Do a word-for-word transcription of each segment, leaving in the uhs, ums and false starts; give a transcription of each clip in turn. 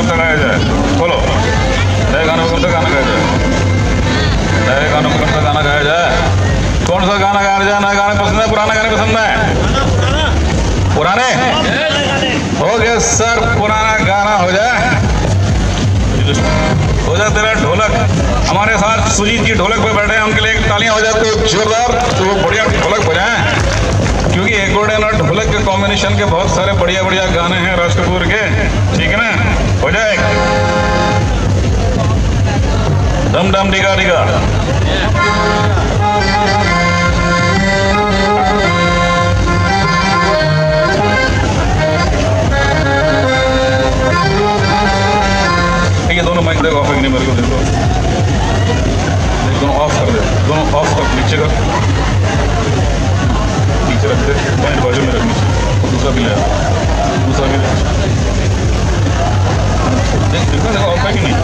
सा गाया जाए? बोलो, नए गानों में कौन सा गाना गाया जाए? नए गानों में कौन सा गाना गाया जाए? कौन सा गाना गाया जाए? नए गाने पसंद है, पुराने गाने पसंद है? पुराने हो गए सर, पुराना गाना हो जाए। हो जाए तेरा ढोलक। हमारे साथ सुजीत जी ढोलक पे बैठे हैं, उनके लिए तालियां हो जाए तो जोरदार, तो वो बढ़िया ढोलक बजाएं, क्योंकि एकोर्डियन और ढोलक के कॉम्बिनेशन के बहुत सारे बढ़िया बढ़िया गाने हैं राज कपूर के। ठीक है ना? हो जाए दम दम डिगा डिगा। ये दोनों माइक देखो, ऑफ है कि नहीं मेरे को देखो, दोनों ऑफ कर दे, दोनों ऑफ कर, नीचे कर, नीचे रख दे, पॉइंट बाजू में रख नीचे, दूसरा भी ले, दूसरा भी ले, देख देखो देखो ऑफ है कि नहीं?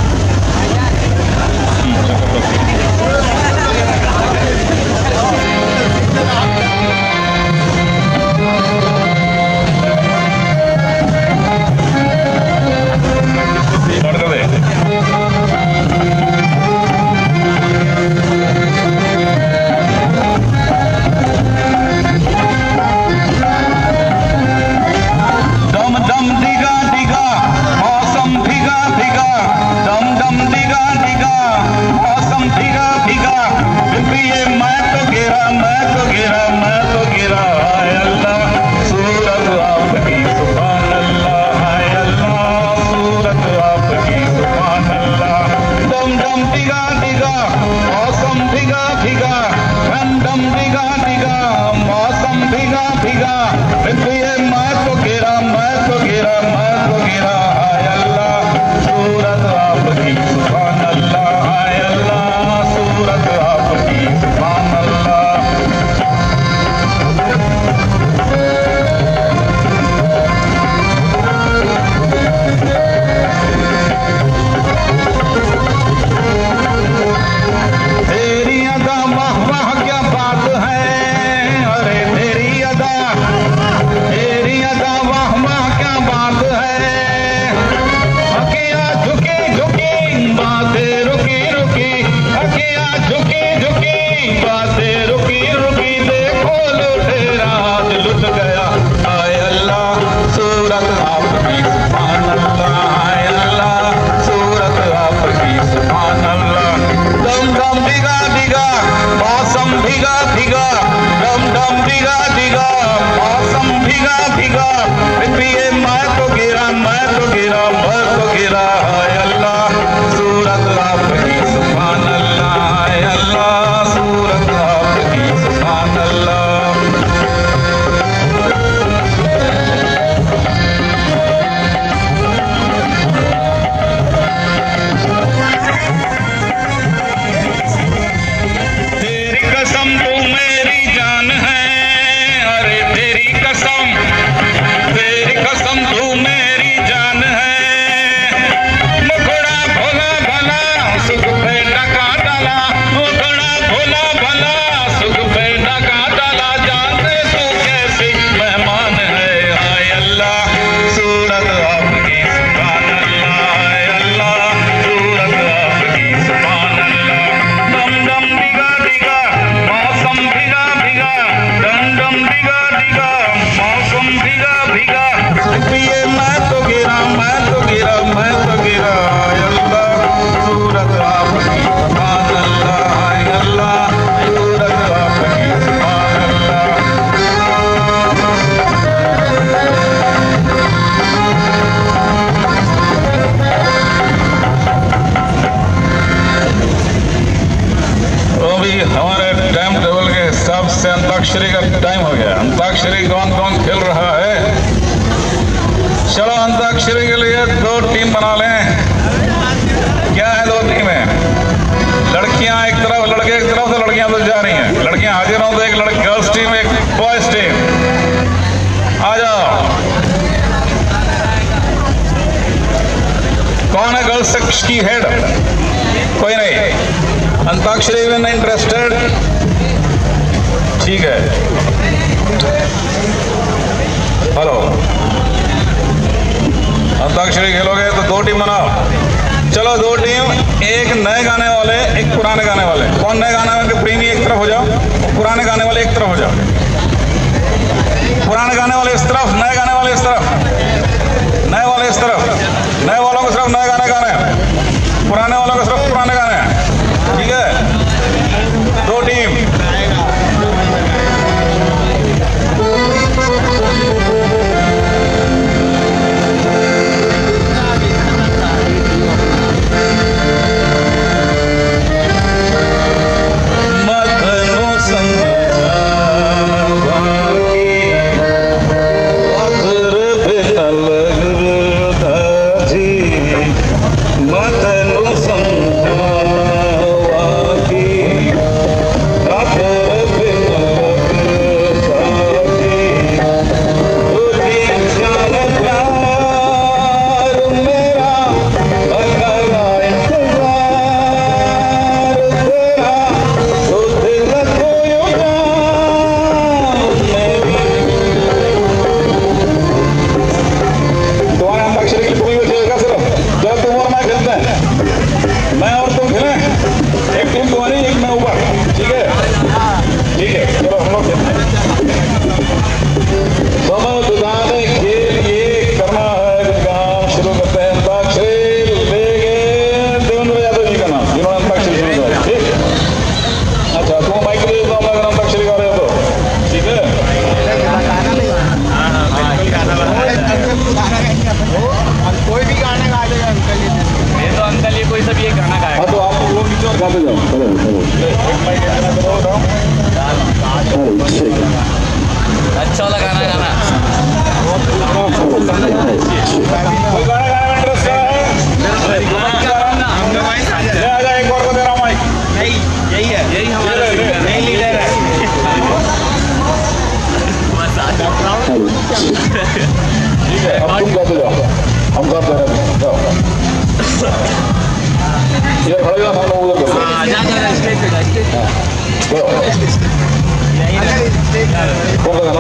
अंताक्षरी का टाइम हो गया। अंताक्षरी कौन कौन खेल रहा है? चलो अंताक्षरी के लिए दो टीम बना लें। क्या है दो टीमें? लड़कियां एक तरफ, लड़के एक तरफ से, लड़कियां तो जा रही हैं। लड़कियां हाजिर हों तो एक लड़की गर्ल्स टीम, एक बॉयज टीम। आ जाओ। कौन है गर्ल्स सेक्स की हेड? कोई नहीं। अंताक्षरी में नहीं इंटरेस्टेड? ठीक है। हेलो अंताक्षरी खेलोगे तो दो टीम बनाओ। चलो दो टीम, एक नए गाने वाले एक पुराने गाने वाले। कौन नए गाने वाले? प्रेमी एक तरफ हो जाओ, पुराने गाने वाले एक तरफ हो जाओ। पुराने गाने वाले इस तरफ, नए गाने वाले इस तरफ, नए वाले इस तरफ। नए वालों को सिर्फ नए गाने गाने, पुराने वालों को सिर्फ पुराने गाने। ठीक है, दो टीम। अच्छा लगा ना गाना। एक और को दे रहा हूँ माइक। नहीं, यही है, यही हमारा नई लीडर है। ठीक है, अब तुम गाते जाओ, हम गाते रहे जाओ। ये खड़े जाओ, हम लोग उधर। हाँ, जा जा स्टेज पे, स्टेज पे। कौन सा गाना?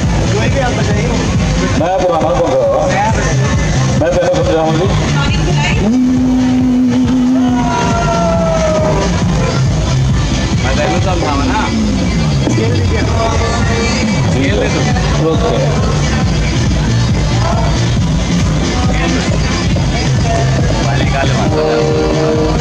मैं पुराना कौन सा? मैं तेरे समझाऊंगी। मैं तेरे समझाऊंगा ना। खेल ले तू। वाले काले माता।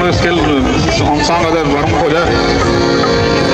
स्किल सॉन्ग अगर वार्म हो जाए